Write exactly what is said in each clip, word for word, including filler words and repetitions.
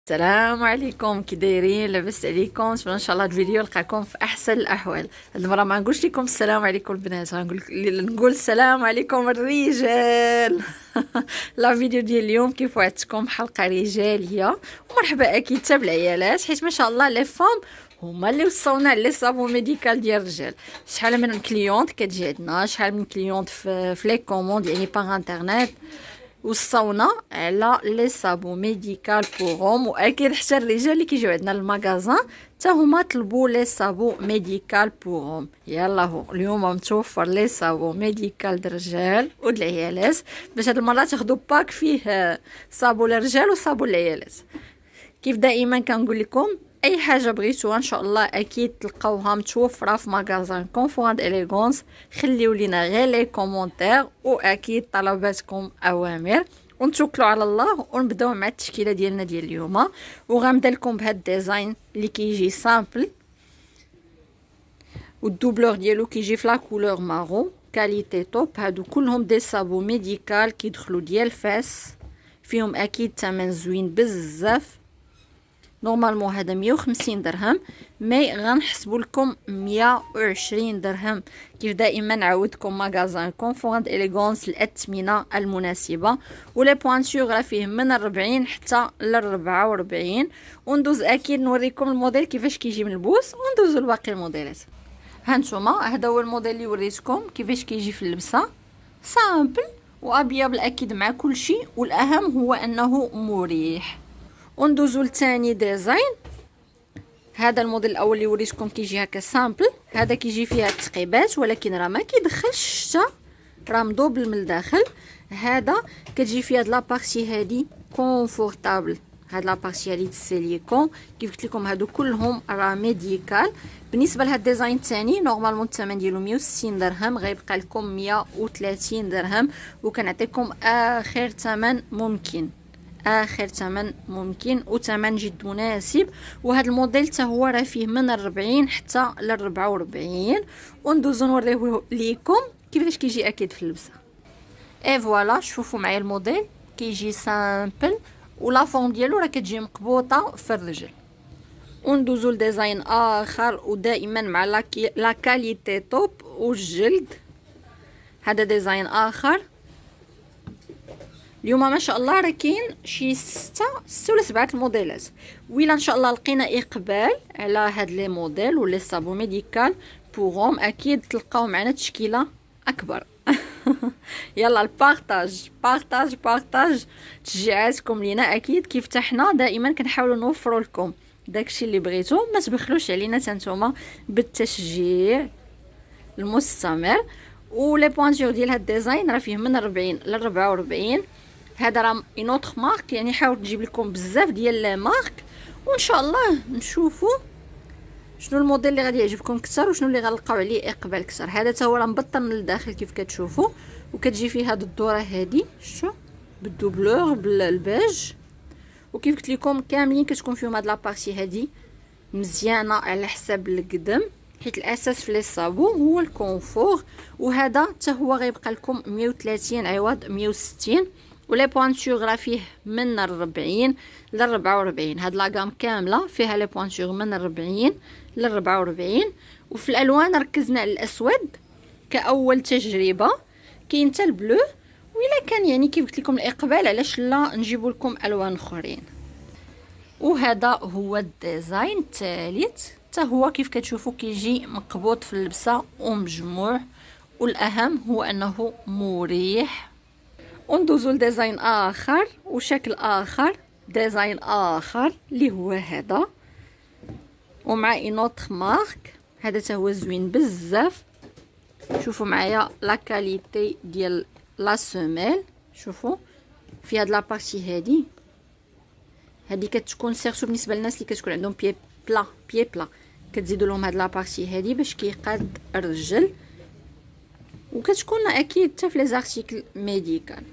السلام عليكم، كي دايرين؟ لاباس عليكم؟ ان شاء الله الفيديو لقاكم في احسن الاحوال. هاد المره ما نقولش لكم السلام عليكم البنات، غنقول نقول السلام عليكم الرجال. لا فيديو ديال اليوم كيف وعدتكم حلقه رجاليه، ومرحبا اكيد حتى بالعيالات، حيت ما شاء الله لي فام هما اللي وصلونا على لي صابون ميديكال ديال الرجال. شحال من كليونت كتجي عندنا، شحال من كليونت في, في لي كوموند يعني باغ انترنيت وصونا على لي صابون ميديكال بوغهم، واكيد حتى الرجال اللي كيجيو عندنا للمغازان حتى هما طلبوا لي صابون ميديكال بوغهم. يلا هو اليوم متوفر لي صابون ميديكال للرجال وللعيالات، باش هاد المره تاخذوا باك فيه صابون للرجال وصابون للعيالات. كيف دائما كنقول لكم اي حاجه بغيتوها ان شاء الله اكيد تلقاوها متوفره في مغازان كونفوند اليغونس. خليو لينا غير لي كومونتير، واكيد طلباتكم اوامر، ونتوكلوا على الله ونبداو مع التشكيله ديالنا ديال اليوم. وغنبدا لكم بهذا الديزاين اللي كيجي سامبل، والدوبلور ديالو كيجي في لا كولور مارون كاليتي توب. هادو كلهم دي صابون ميديكال كيدخلوا ديال فاس، فيهم اكيد ثمن زوين بزاف. نورمالمون هذا مية وخمسين درهم، مي غنحسبوا لكم مية وعشرين درهم. كيف دائما نعاودكم مغازان كونفوند اليغونس الاثمنه المناسبه، ولي بوانتور راه فيه من أربعين حتى ل أربعة وأربعين. وندوز اكيد نوريكم الموديل كيفاش كيجي ملبوس، وندوزو لباقي الموديلات. هانتوما هذا هو الموديل اللي وريتكم كيفاش كيجي في اللبسه، سامبل وابيض اكيد مع كل شيء، والاهم هو انه مريح. وندوزو لثاني ديزاين. هذا الموديل الاول اللي وريتكم كيجي هكا سامبل، هذا كيجي فيها التقيبات ولكن راه ما كيدخلش الشتا، راه مدوبل من الداخل. هذا كتجي فيها هاد لابارتي هادي كونفورطابل، هاد لابارتي هادي السيليكون. كيف قلت لكم هادو كلهم راه ميديكال. بالنسبه لهاد الديزاين الثاني نورمالمون الثمن ديالو مية وستين درهم، غيبقى لكم مية وثلاثين درهم، وكنعطيكم اخر ثمن ممكن، اخر ثمن ممكن وثمن جد مناسب. وهذا الموديل حتى هو راه فيه من أربعين حتى ل أربعة وأربعين. وندوزو نوريه ليكم كيفاش كيجي اكيد في اللبسه. اي فوالا شوفوا معايا الموديل كيجي سامبل، ولا فورم ديالو راه كتجي مقبوطه في الرجل. وندوزو لديزاين اخر، ودائما مع لا كاليتي توب والجلد. هذا ديزاين اخر. اليوم ما شاء الله راه كاين شي ستة ستة ولا سبعة الموديلات، ويلا ان شاء الله لقينا اقبال على هاد لي موديل ولي صابون ميديكال بوغهم، اكيد تلقاو معنا تشكيله اكبر. يلا البارطاج بارطاج بارطاج تشجيعاتكم لينا، اكيد كيف حنا دائما كنحاولوا نوفروا لكم داكشي اللي بغيتو، ما تبخلوش علينا تانتوما بالتشجيع المستمر. ولي بوانتور ديال هاد الديزاين راه فيه من أربعين ل أربعة وأربعين. هذا راه اون اوتر مارك، يعني حاولت نجيب لكم بزاف ديال لي مارك، وان شاء الله نشوفوا شنو الموديل اللي غادي يعجبكم اكثر وشنو اللي غنلقاو عليه اقبال اكثر. هذا تا هو راه مبطن من الداخل كيف كتشوفوا، وكتجي فيه هاد الدوره هادي شو بالدوبلور بالبيج. وكيف قلت لكم كاملين كتكون فيهم هاد لابارتي هادي مزيانه على حساب القدم، حيت الاساس في لي صابون هو الكونفور. وهذا حتى هو غيبقى لكم مية وثلاثين عوض مية وستين. ولي بوانتور راه فيه من أربعين ل أربعة وأربعين. هاد لاغام كامله فيها لي بوانتور من أربعين ل أربعة وأربعين. وفي الالوان ركزنا على الاسود كاول تجربه، كاين حتى البلو، وإلا كان يعني كيف قلت لكم الاقبال علاش لا نجيب لكم الوان اخرين. وهذا هو الديزاين الثالث، حتى هو كيف كتشوفوا كيجي مقبوط في اللبسه ومجموع، والاهم هو انه مريح. وندوزو لديزاين اخر وشكل اخر، ديزاين اخر اللي هو هذا ومع اينوتر مارك. هذا حتى هو زوين بزاف. شوفوا معايا لا كاليتي ديال لا سيميل، شوفوا في هاد لابارتي هادي هادي كتكون سيرتو بالنسبه للناس اللي كتكون عندهم بيي بلا بيي بلا، كتزيدوا لهم هاد لابارتي هادي باش كيقاد الرجل، وكتكون اكيد حتى في لي زارتيكل ميديكال.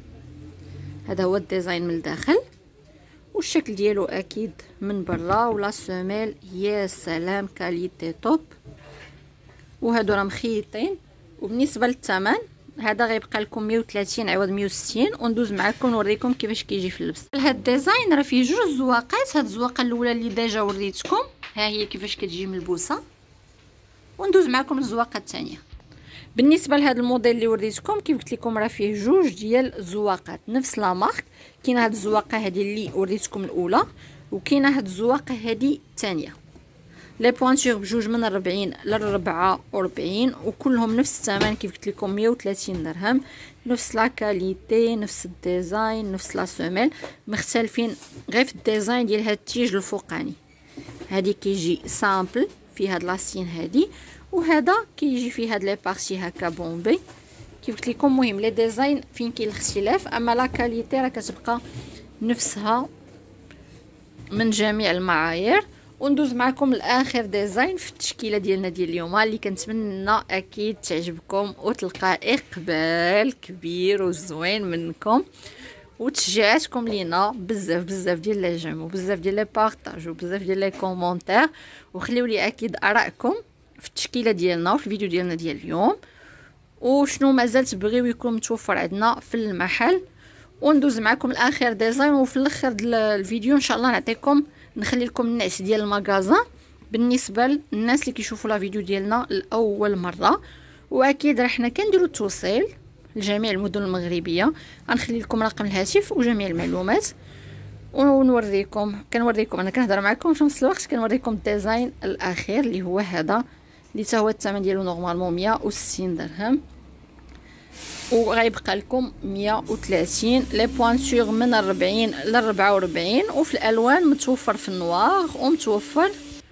هذا هو الديزاين من الداخل، والشكل ديالو اكيد من برا. ولا سيميل يا سلام كاليتي توب. وهادو راه مخيطين. وبالنسبه للثمن هذا غيبقى لكم مية وثلاثين عوض مية وستين، وندوز معكم نوريكم كيفاش كيجي في اللبس. هذا الديزاين راه فيه جوج زواقات. هاد الزواقه الاولى اللي ديجا وريتكم ها هي كيفاش كتجي ملبوسه، وندوز معكم الزواقه الثانيه. بالنسبه لهذا الموديل اللي وريتكم كيف قلت لكم راه فيه جوج ديال الزواقات نفس لا مارك. كاينه هاد الزواقه هذه اللي وريتكم الاولى، وكاينه هاد الزواقه هذه الثانيه. لي بوانتور بجوج من أربعين ل أربعة وأربعين، وكلهم نفس الثمن كيف قلت لكم مية وثلاثين درهم. نفس لا كاليتي، نفس الديزاين، نفس لا سيميل، مختلفين غير في الديزاين ديال هاد التيج الفوقاني. هادي كيجي سامبل في هاد لاستين هادي، وهذا كيجي في هاد لي بارتي هكا بومبي كيف قلت لكم. مهم لي ديزاين فين كاين الاختلاف، اما لا كاليتي راه كتبقى نفسها من جميع المعايير. وندوز معكم لاخر ديزاين في التشكيله ديالنا ديال اليوم اللي كنتمنى اكيد تعجبكم وتلقى اقبال كبير وزوين منكم وتشجيعاتكم لينا بزاف بزاف ديال لي جيم وبزاف ديال لي بارطاج وبزاف ديال لي كومونتير، وخليو لي اكيد ارائكم في التشكيله ديالنا وفي الفيديو ديالنا ديال اليوم، وشنو مازال تبغيو يكون متوفر عندنا في المحل. وندوز معكم لاخر ديزاين، وفي الاخر ديال الفيديو ان شاء الله نعطيكم نخلي لكم النعس ديال المغازان بالنسبه للناس اللي كيشوفوا لا فيديو ديالنا لاول مره. واكيد راه حنا كنديروا التوصيل لجميع المدن المغربيه. غنخلي لكم رقم الهاتف وجميع المعلومات، ونوريكم كنوريكم انا كنهضر معكم في نفس الوقت كنوريكم الديزاين الاخير اللي هو هذا اللي تا هو الثمن ديالو نورمالمون مية وستين درهم، وغيبقى لكم مية وثلاثين. لي بوانتور من أربعين ل أربعة وأربعين، وفي الالوان متوفر في النوار ومتوفر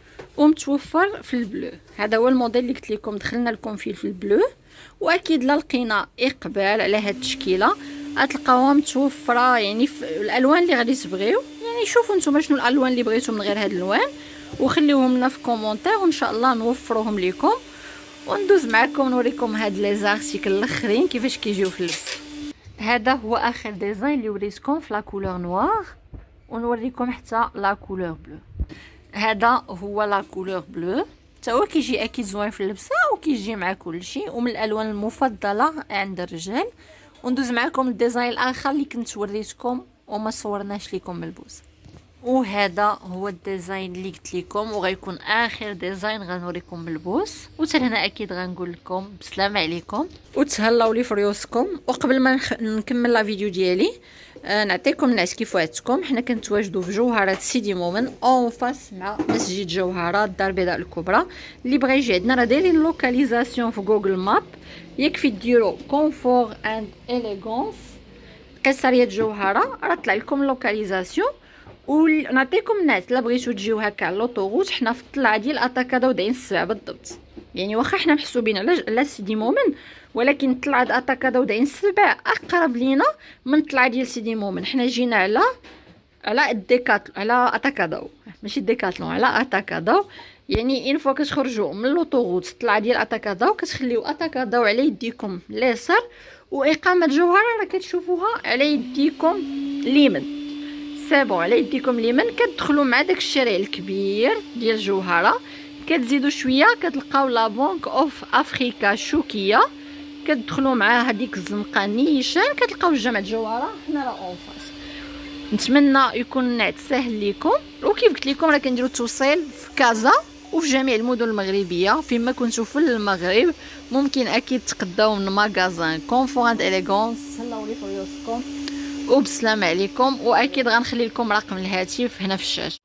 ومتوفر في البلو. هذا هو الموديل اللي قلت لكم دخلنا لكم فيه في البلو. واكيد لا لقينا اقبال على هاد التشكيله غتلقاوها متوفره يعني في الالوان اللي غادي تبغيو. يعني شوفوا نتوما شنو الالوان اللي بغيتو من غير هاد الالوان وخليوهم لنا في كومونتير، وان شاء الله نوفروهم لكم. وندوز معكم نوريكم هاد لي زارتيكل الاخرين كيفاش كيجيو في اللبس. هذا هو اخر ديزاين اللي وريتكم في لا كولور نوار، ونوريكم حتى لا كولور بلو. هذا هو لا كولور بلو حتى هو كيجي اكيد زوين في اللبسه وكيجي مع كلشي، ومن الالوان المفضله عند الرجال. وندوز معكم الديزاين الاخر اللي كنت وريتكم وما صورناش لكم ملبوس، وهذا هو الديزاين اللي قلت لكم وغيكون اخر ديزاين غنوريكم ملبوس. وحتى هنا اكيد غنقول لكم بسلامه عليكم وتهلاو لي في ريوسكم. وقبل ما نخ... نكمل لا فيديو ديالي آه نعطيكم الناس كيف وعدتكم. حنا كنتواجدوا في جوهره سيدي مومن اون فاس مع مسجد جوهره الدار البيضاء الكبرى. اللي بغى يجي عندنا راه دايرين لوكاليزاسيون في جوجل ماب، يكفي ديروا كونفور اند اليغونس قصريه جوهره راه طلع لكم اللوكاليزاسيون. ونعطيكم الناس الا بغيتو تجيو هكا على لوطوغوت، حنا في الطلعه ديال اتاكادا وداين السبع بالضبط. يعني واخا حنا محسوبين على على سيدي مومن، ولكن الطلعه ديال اتاكادا وداين السبع اقرب لينا من الطلعه ديال سيدي مومن. حنا جينا على على الديكاتلون على اتاكادا ماشي ديكاتلون على اتاكادا. يعني ان فوا كتخرجوا من لوطوغوت الطلعه ديال اتاكادا وكتخليو اتاكادا وعلى يديكم اليسار، واقامه جوهره راه كتشوفوها على يديكم اليمين. سابو على يديكم اليمين كتدخلوا مع داك الشارع الكبير ديال جوهره، كتزيدوا شويه كتلقاو لا بنك اوف افريكا شوكيه، كتدخلوا مع هذيك الزنقه نيشان كتلقاو جامع جوهره. حنا راه اون فاس. نتمنى يكون النعت ساهل لكم، وكيف قلت لكم راه كنديروا التوصيل في كازا وفي جميع المدن المغربيه. فيما كنتو في المغرب ممكن اكيد تقداو من ماغازان كونفور اند اليغونس. هلاو لي فريوسكم وبسلام عليكم. واكيد غنخلي لكم رقم الهاتف هنا في الشاشه.